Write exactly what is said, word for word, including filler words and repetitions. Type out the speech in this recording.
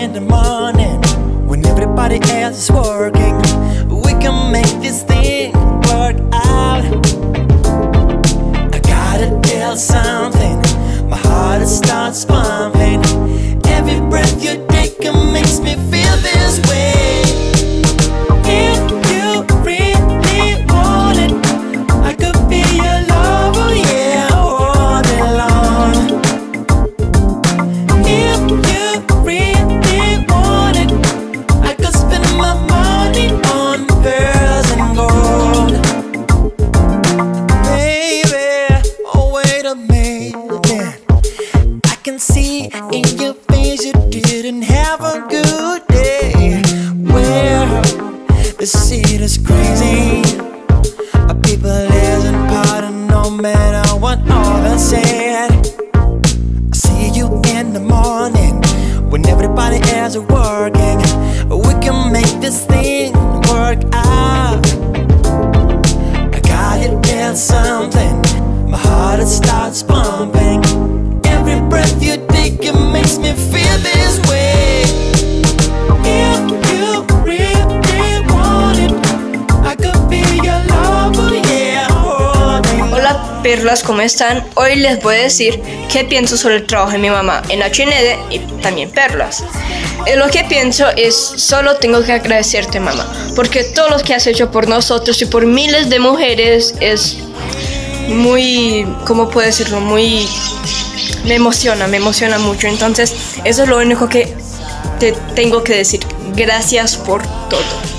in the morning when everybody else is working. We can make this thing work out. I gotta tell something, my heart it starts pumping. Every breath you take makes me feel this way. If you really want it, I could be your lover, yeah, all day long. If you really want it, I could spend my money on pearls and gold. Baby, oh wait a minute, I can see in your face you didn't have a good day. Well, the city is crazy, people isn't pardon no matter what others said. I see you in the morning when everybody else is working. We can make this thing work out. I gotta tell something, my heart it starts pumping. Every breath you take it makes me feel this way. If you really want it, I could be your lover, yeah. Hola perlas, ¿cómo están? Hoy les voy a decir qué pienso sobre el trabajo de mi mamá en H N D y también perlas. Eh, lo que pienso es, solo tengo que agradecerte, mamá, porque todo lo que has hecho por nosotros y por miles de mujeres es muy, ¿cómo puedo decirlo? Muy, me emociona, me emociona mucho. Entonces, eso es lo único que te tengo que decir. Gracias por todo.